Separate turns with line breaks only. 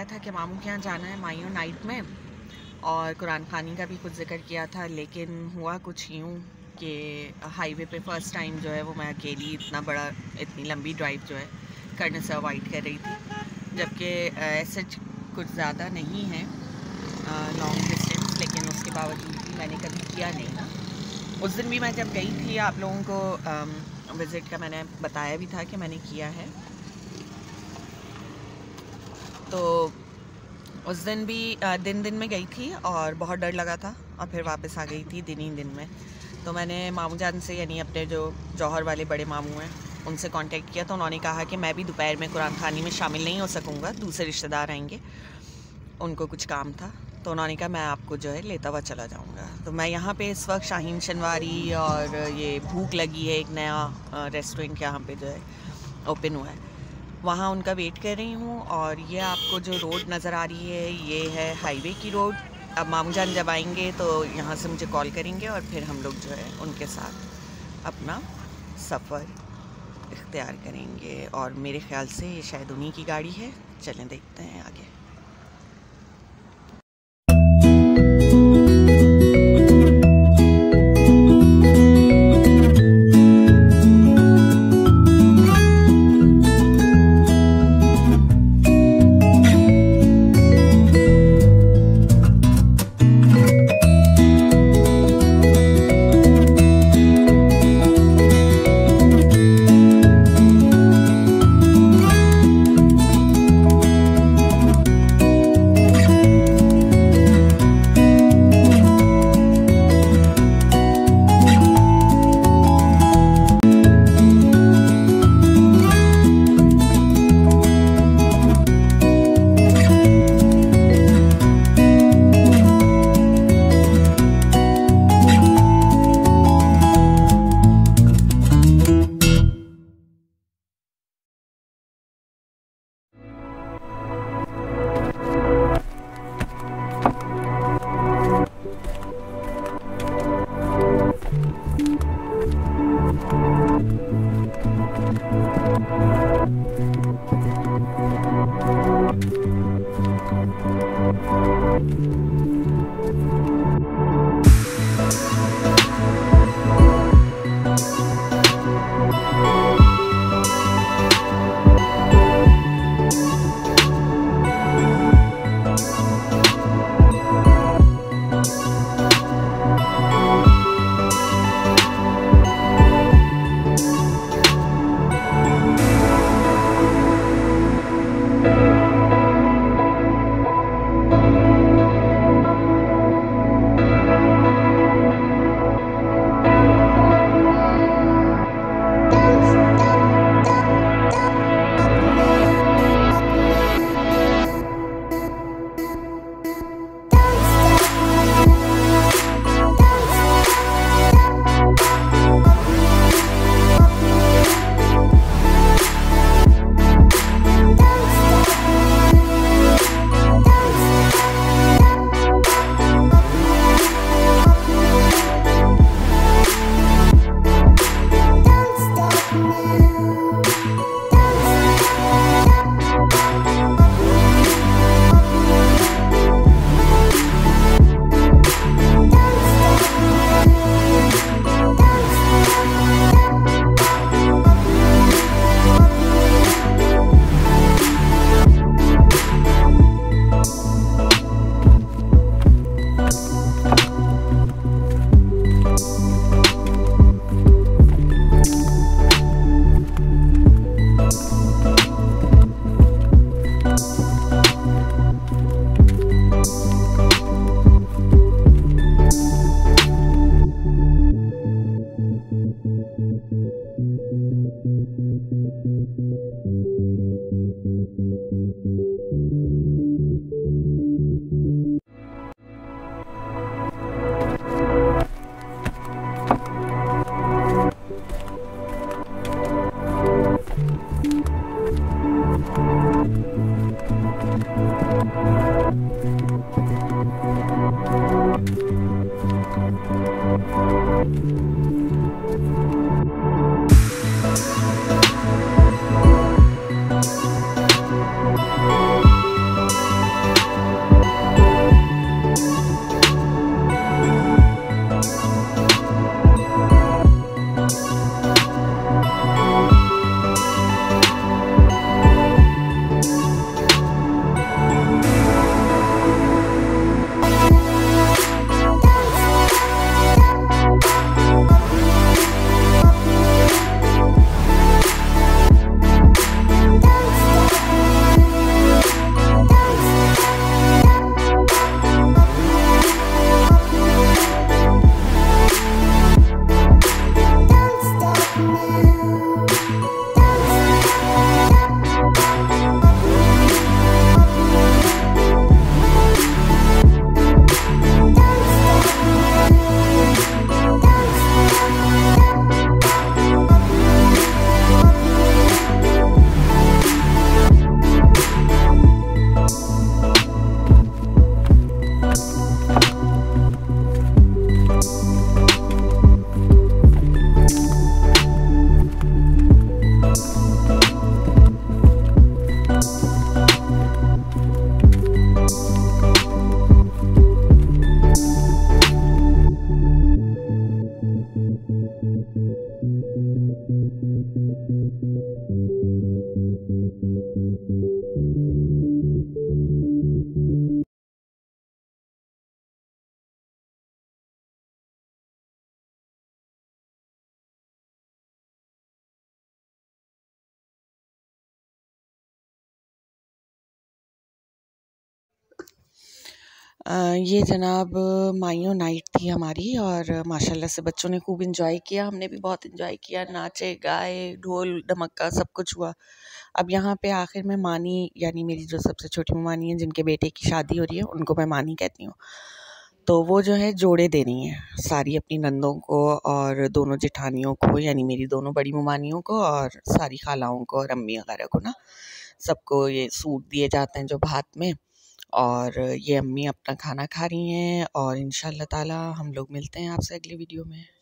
था कि मामू के यहाँ जाना है मायूं नाइट में, और कुरान खानी का भी कुछ जिक्र किया था, लेकिन हुआ कुछ यूँ कि हाईवे पे फ़र्स्ट टाइम जो है वो मैं अकेली इतनी लंबी ड्राइव जो है करने से अवॉइड कर रही थी, जबकि ऐसे कुछ ज़्यादा नहीं है लॉन्ग डिस्टेंस, लेकिन उसके बावजूद भी मैंने कभी किया नहीं ना। उस दिन भी मैं जब गई थी आप लोगों को विज़िट का मैंने बताया भी था कि मैंने किया है, तो उस दिन भी दिन में गई थी और बहुत डर लगा था, और फिर वापस आ गई थी दिन ही दिन में। तो मैंने मामू जान से, यानी अपने जो जौहर वाले बड़े मामू हैं, उनसे कांटेक्ट किया, तो उन्होंने कहा कि मैं भी दोपहर में कुरान खानी में शामिल नहीं हो सकूँगा, दूसरे रिश्तेदार आएंगे, उनको कुछ काम था, तो उन्होंने कहा मैं आपको जो है लेता हुआ चला जाऊँगा। तो मैं यहाँ पे इस वक्त शाहीन शनवारी, और ये भूख लगी है, एक नया रेस्टोरेंट यहाँ पे जो है ओपन हुआ है, वहाँ उनका वेट कर रही हूँ। और ये आपको जो रोड नज़र आ रही है ये है हाईवे की रोड। अब मामू जान जब आएंगे तो यहाँ से मुझे कॉल करेंगे और फिर हम लोग जो है उनके साथ अपना सफ़र इख्तियार करेंगे। और मेरे ख़्याल से ये शायद उन्हीं की गाड़ी है, चलें देखते हैं आगे। ये जनाब मायो नाइट थी हमारी और माशाल्लाह से बच्चों ने खूब इंजॉय किया, हमने भी बहुत इंजॉय किया, नाचे गाए, ढोल धमक्का सब कुछ हुआ। अब यहाँ पे आखिर में मानी यानी मेरी जो सबसे छोटी मानी है जिनके बेटे की शादी हो रही है उनको मैं मानी कहती हूँ। तो वो जो है जोड़े दे रही हैं सारी अपनी नंदों को और दोनों जेठानियों को यानी मेरी दोनों बड़ी मुमानियों को और सारी खालाओं को और अम्मी वगैरह को ना सबको ये सूट दिए जाते हैं जो भात में। और ये अम्मी अपना खाना खा रही हैं और इंशाल्लाह ताला हम लोग मिलते हैं आपसे अगली वीडियो में।